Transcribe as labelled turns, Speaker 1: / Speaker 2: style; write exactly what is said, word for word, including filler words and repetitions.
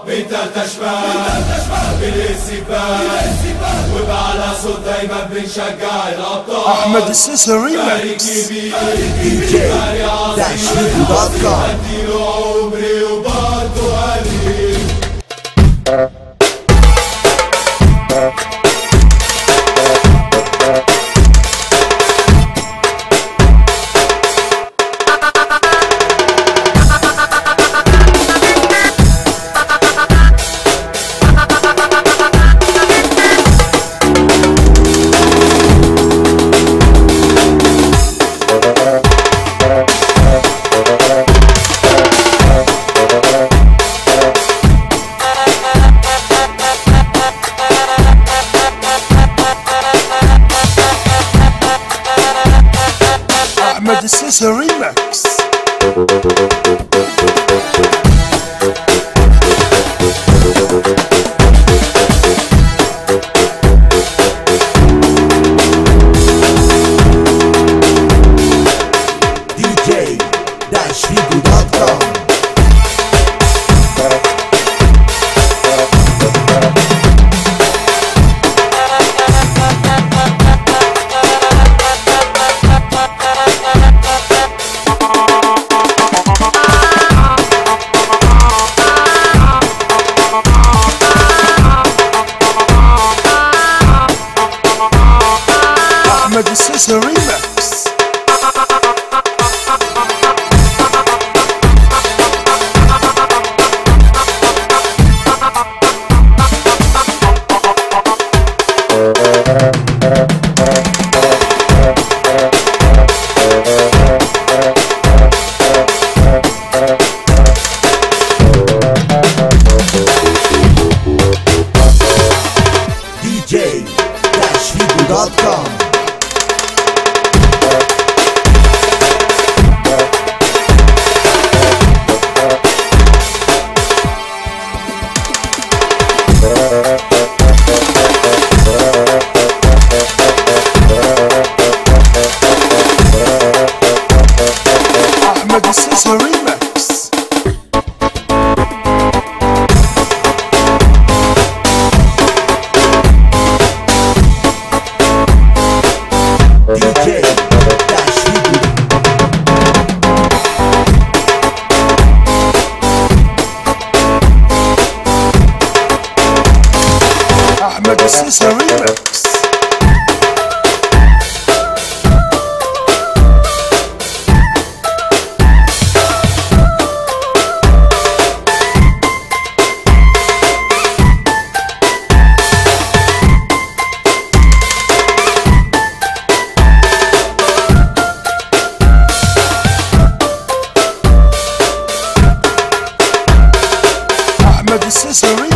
Speaker 1: انت تشبه بالاستقبال وبعلى صوت دايما بنشجع الابطال.
Speaker 2: احمد السيسي ريمكس
Speaker 1: دي جي عشرين دوت كوم. اديله عمري وبرضه قليل.
Speaker 2: احمد السيسي ريمكس.
Speaker 1: دي جي عشرين دوت كوم.
Speaker 2: احمد السيسي ريمكس.
Speaker 1: دي جي عشرين دوت كوم.
Speaker 2: احمد السيسي ريمكس.
Speaker 1: دي جي عشرين.
Speaker 2: احمد السيسي ريمكس. احمد السيسي